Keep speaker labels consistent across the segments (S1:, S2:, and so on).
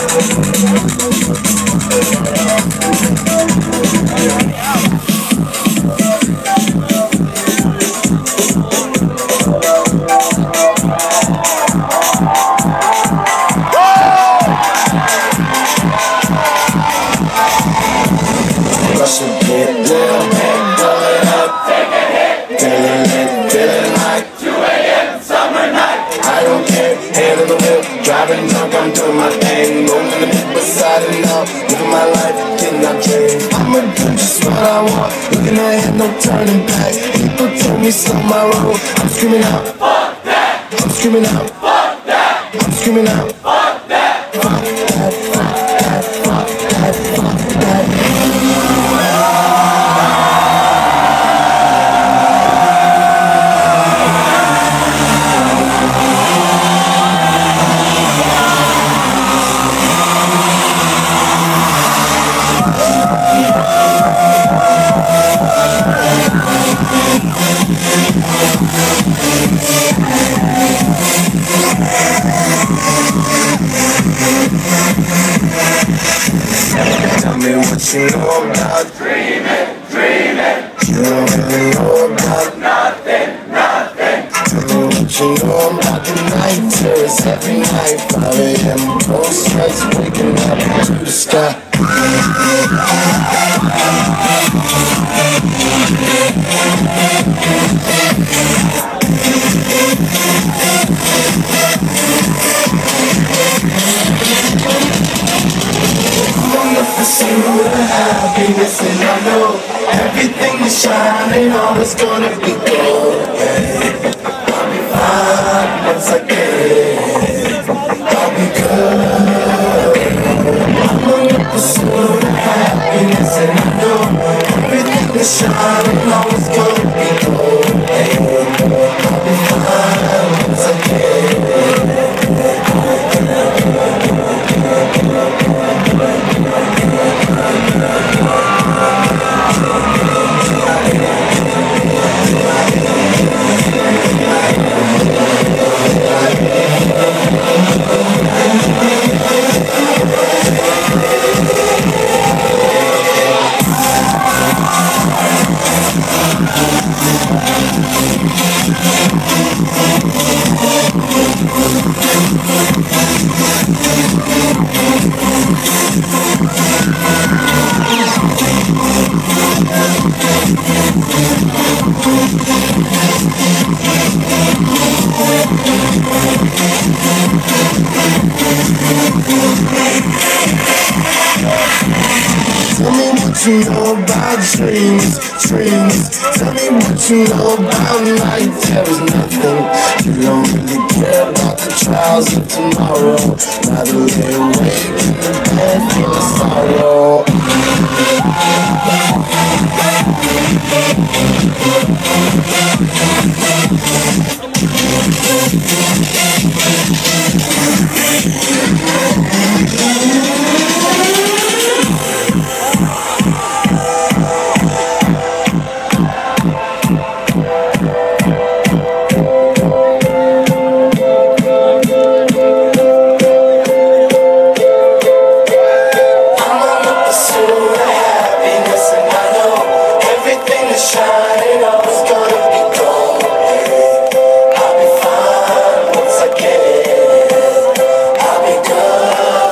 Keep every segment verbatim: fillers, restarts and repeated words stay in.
S1: Driving drunk, I'm doing my thing. Rolling the big beside it now. Living my life, getting out dream. I'ma do just what I want. Looking ahead, no turning back. People told me slow my road. I'm screaming out, fuck that. I'm screaming out, fuck that. I'm screaming out, fuck that. Fuck that, fuck that, fuck that, fuck that. Tell me what you know about dreaming, dreaming. You don't really know about nothing, nothing. Tell me what you know about the night terrors every night. five A M ghost lights waking up to the sky. Pursuit of happiness, and I know everything is shining, always gonna be gold. Hey, I'll be fine once I get it. I'll be good. I'm on the pursuit of happiness, and I know everything is shining, always gonna be gold. Hey, I'll be fine once I get it. Tell me what you know about dreams, dreams. Tell me what you know about night terrors, nothing. You don't really care about the trials of tomorrow. Rather lay awake in the bed full of sorrow. I'll be fine once I get it. I'll be good.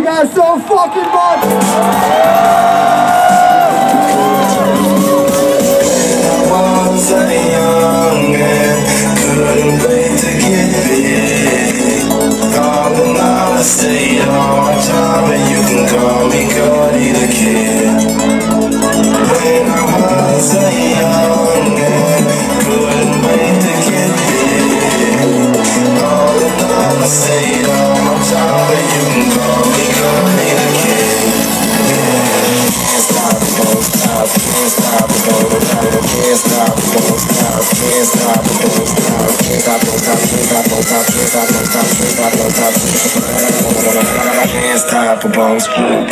S2: guys so fucking much.
S1: Was a young man, couldn't wait to get big. Calling out the state on my job, and you can call me Cody the Kid. When I was a young man, couldn't wait to get big. Calling out the state on my job, and you can call me Cody the Kid. Can't stop, won't stop, can't stop, won't stop, can't stop, won't stop, can't stop, won't stop, can't stop, won't stop, can't stop, won't stop, can't stop, won't stop, can't stop, won't stop, can't stop, won't stop.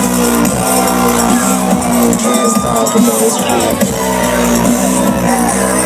S1: Can't stop,